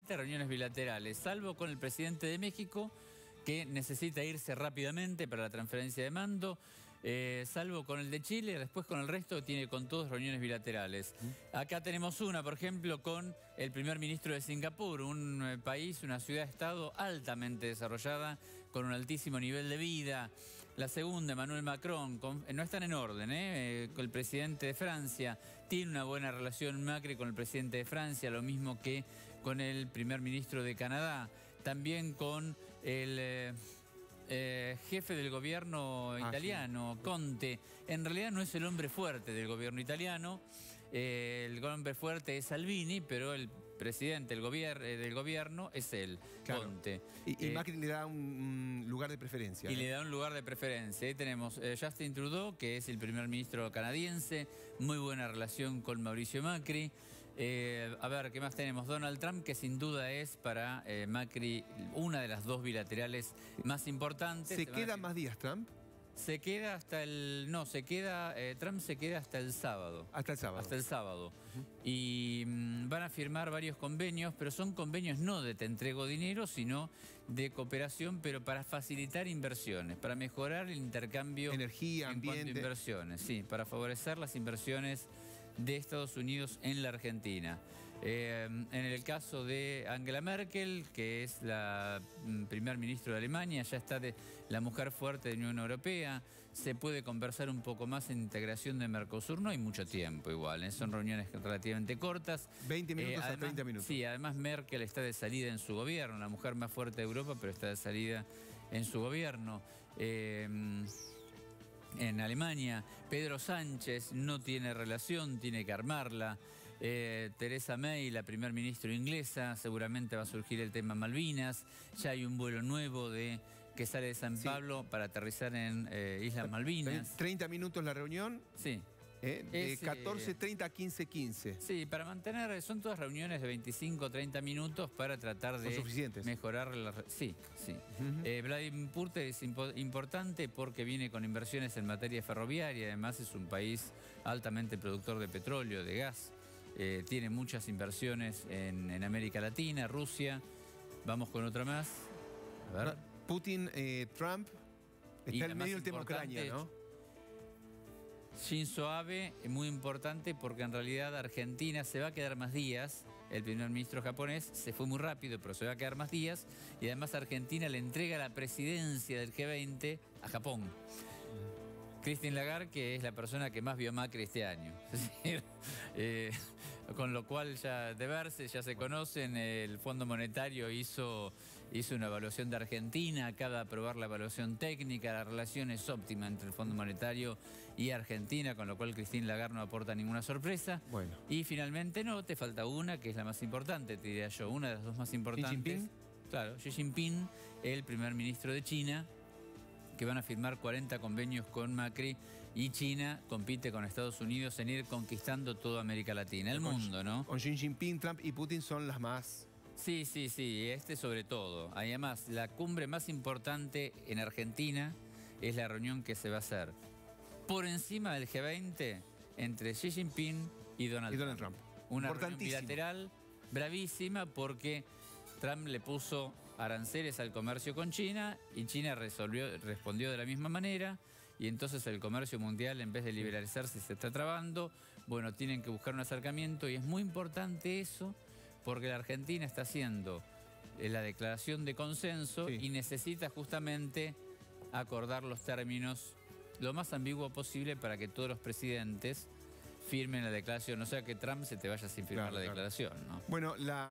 7 reuniones bilaterales, salvo con el presidente de México, que necesita irse rápidamente para la transferencia de mando, salvo con el de Chile, después con el resto tiene con todos reuniones bilaterales. Acá tenemos una, por ejemplo, con el primer ministro de Singapur, un país, una ciudad-estado altamente desarrollada, con un altísimo nivel de vida. La segunda, Emmanuel Macron, no están en orden, con el presidente de Francia, tiene una buena relación Macri con el presidente de Francia, lo mismo que con el primer ministro de Canadá, también con el jefe del gobierno italiano, sí, Conte. En realidad no es el hombre fuerte del gobierno italiano, el hombre fuerte es Salvini, pero el presidente del gobierno es él, claro, Conte. Y Macri le da un lugar de preferencia. Y le da un lugar de preferencia. Ahí tenemos Justin Trudeau, que es el primer ministro canadiense, muy buena relación con Mauricio Macri. A ver, ¿qué más tenemos? Donald Trump, que sin duda es para Macri una de las dos bilaterales más importantes. ¿Se queda más días Trump? Se queda hasta el... No, Trump se queda hasta el sábado. Hasta el sábado. Hasta el sábado. Y van a firmar varios convenios, pero son convenios no de te entrego dinero, sino de cooperación, pero para facilitar inversiones, para mejorar el intercambio... Energía, ambiente. En cuanto a inversiones, sí, para favorecer las inversiones de Estados Unidos en la Argentina. En el caso de Angela Merkel, que es la primer ministro de Alemania, ya está la mujer fuerte de la Unión Europea, se puede conversar un poco más en integración de Mercosur, no hay mucho tiempo igual, son reuniones relativamente cortas. 20 minutos a 30 minutos. Sí, además Merkel está de salida en su gobierno, la mujer más fuerte de Europa, pero está de salida en su gobierno. En Alemania, Pedro Sánchez no tiene relación, tiene que armarla. Theresa May, la primer ministra inglesa, seguramente va a surgir el tema Malvinas. Ya hay un vuelo nuevo que sale de San Pablo para aterrizar en Islas Malvinas. 30 minutos la reunión. Sí. De 14:30 a 15:15. Sí, para mantener, son todas reuniones de 25 o 30 minutos para tratar de mejorar la... Sí, sí. Vladimir Putin es importante porque viene con inversiones en materia ferroviaria, además es un país altamente productor de petróleo, de gas, tiene muchas inversiones en América Latina, Rusia. Vamos con otra más. A ver. Putin, Trump, está en medio del tema Ucrania, ¿no? Shinzo Abe es muy importante porque en realidad Argentina se va a quedar más días. El primer ministro japonés se fue muy rápido, pero se va a quedar más días. Y además Argentina le entrega la presidencia del G20 a Japón. Christine Lagarde, que es la persona que más vio Macri este año. Es decir, con lo cual ya de verse, ya se conocen. El Fondo Monetario hizo una evaluación de Argentina, acaba de aprobar la evaluación técnica, la relación es óptima entre el Fondo Monetario y Argentina, con lo cual Christine Lagarde no aporta ninguna sorpresa. Bueno. Y finalmente no, te falta una, que es la más importante, te diría yo, una de las dos más importantes. ¿Xi Jinping? Claro, Xi Jinping, el primer ministro de China, que van a firmar 40 convenios con Macri, y China compite con Estados Unidos en ir conquistando toda América Latina, el mundo, ¿no? Con Xi Jinping, Trump y Putin son las más... Sí, sobre todo. Además, la cumbre más importante en Argentina es la reunión que se va a hacer por encima del G20 entre Xi Jinping y Donald Trump. Una reunión bilateral bravísima porque Trump le puso aranceles al comercio con China y China respondió de la misma manera, y entonces el comercio mundial, en vez de liberalizarse, se está trabando. Bueno, tienen que buscar un acercamiento y es muy importante eso porque la Argentina está haciendo la declaración de consenso y necesita justamente acordar los términos lo más ambiguo posible para que todos los presidentes firmen la declaración, o sea que Trump se te vaya sin firmar la declaración, ¿no? Bueno,